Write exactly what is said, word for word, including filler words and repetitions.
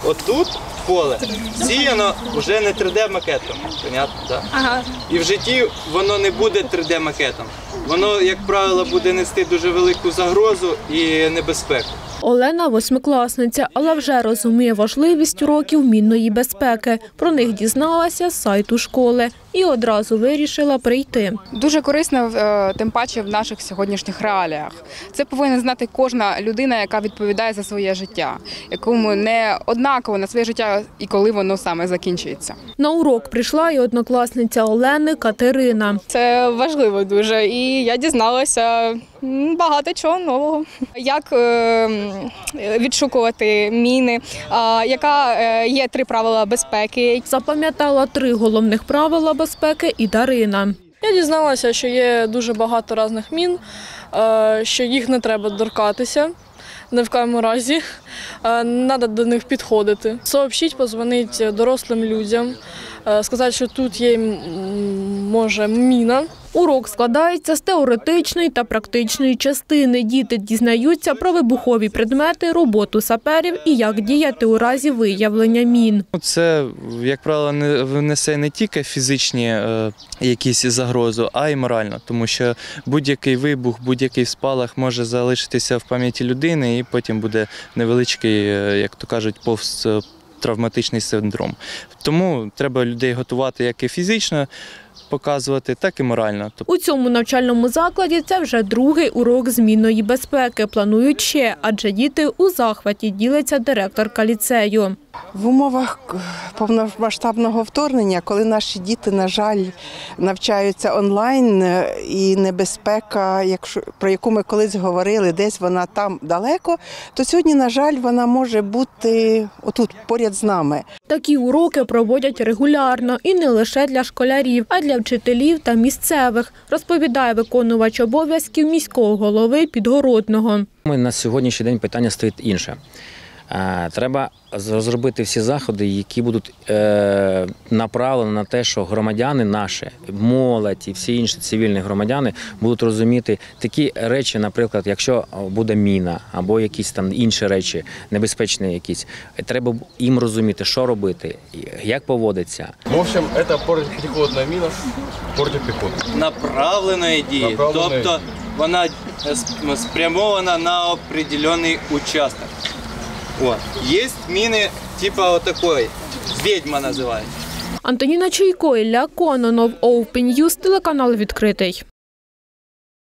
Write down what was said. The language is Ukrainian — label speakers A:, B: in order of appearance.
A: отут поле сіяно вже не три де макетом. Понятно? Да.
B: Ага.
A: І в житті воно не буде три де макетом. Воно, як правило, буде нести дуже велику загрозу і небезпеку.
C: Олена – восьмикласниця, але вже розуміє важливість уроків мінної безпеки. Про них дізналася з сайту школи і одразу вирішила прийти.
B: Дуже корисно, тим паче в наших сьогоднішніх реаліях. Це повинна знати кожна людина, яка відповідає за своє життя, якому не однаково на своє життя і коли воно саме закінчується.
C: На урок прийшла і однокласниця Олени Катерина.
D: Це важливо дуже, і я дізналася багато чого нового. Як відшукувати міни, яка є три правила безпеки.
C: Запам'ятала три головних правила безпеки і Дарина.
E: Я дізналася, що є дуже багато різних мін, що їх не треба торкатися. Ні в якому разі. Треба до них підходити. Сообщити, подзвонити дорослим людям, сказати, що тут є, може, міна.
C: Урок складається з теоретичної та практичної частини. Діти дізнаються про вибухові предмети, роботу саперів і як діяти у разі виявлення мін.
A: Це, як правило, несе не тільки фізичні е, якісь загрози, а й морально. Тому що будь-який вибух, будь-який спалах може залишитися в пам'яті людини і потім буде невеличкий, як то кажуть, посттравматичний синдром. Тому треба людей готувати як і фізично, показувати, так і морально.
C: У цьому навчальному закладі це вже другий урок з мінної безпеки. Планують ще, адже діти у захваті, ділиться директорка ліцею.
F: В умовах повномасштабного вторгнення, коли наші діти, на жаль, навчаються онлайн, і небезпека, про яку ми колись говорили, десь вона там далеко, то сьогодні, на жаль, вона може бути отут, поряд з нами.
C: Такі уроки проводять регулярно і не лише для школярів, а й для вчителів та місцевих, розповідає виконувач обов'язків міського голови Підгородного.
G: На сьогоднішній день питання стоїть інше. Треба розробити всі заходи, які будуть направлені на те, що громадяни наші, молодь і всі інші цивільні громадяни будуть розуміти такі речі, наприклад, якщо буде міна або якісь там інші речі, небезпечні якісь, треба їм розуміти, що робити, як поводиться.
H: В общем, це протипіхотна міна, протипіхотна.
A: Направленої дії, тобто вона спрямована на определений участок. Вот. Есть мины типа вот такой, ведьма называется.
C: Антоніна Чуйко, Ілля Кононов, Open News, телеканал «Відкритий».